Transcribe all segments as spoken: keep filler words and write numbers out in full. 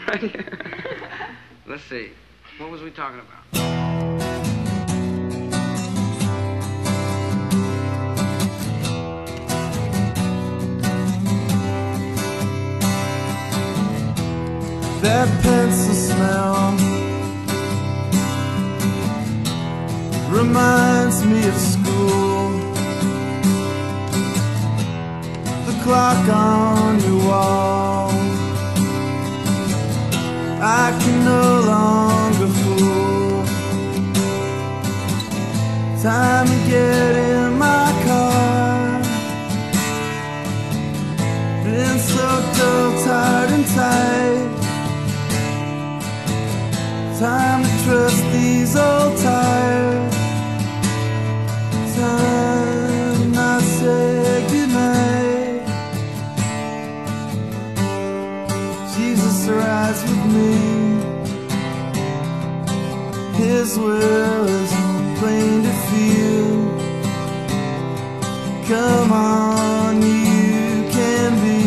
Let's see. What was we talking about? That pencil smell reminds me of school. The clock on your wall, I can no longer fool. Time to get in my car. Been so dull, tired and tight. Time to trust these old tires. Time I say goodnight. Jesus rides with me. His will is plain to feel. Come on, you can be.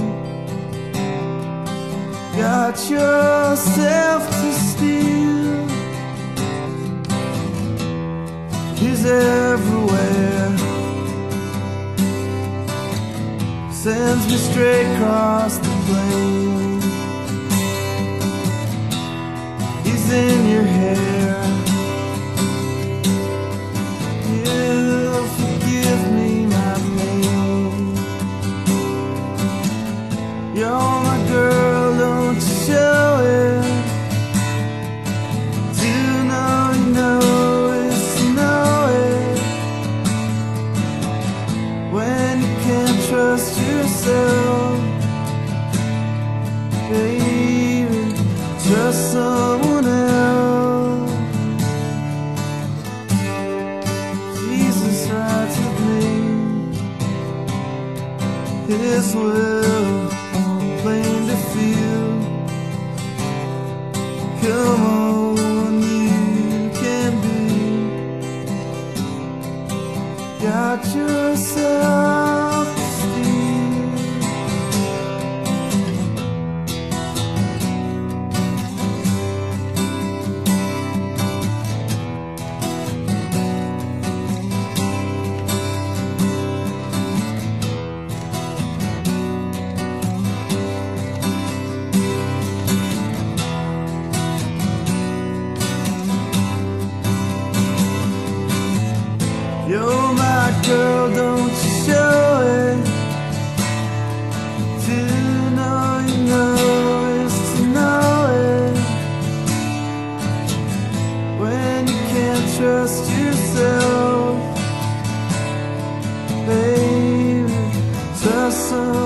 Got yourself to steal. He's everywhere. Sends me straight across the plain. He's in your hair. He'll forgive me my pain. You're my girl, don't you show it. To know you know is to know it. When you can't trust yourself, baby, trust someone else. Jesus rides with me. His will plain to feel. Come on, you can be. Got yourself to steal. You're my girl, don't you show it. To know you know is to know it. When you can't trust yourself, baby, trust someone.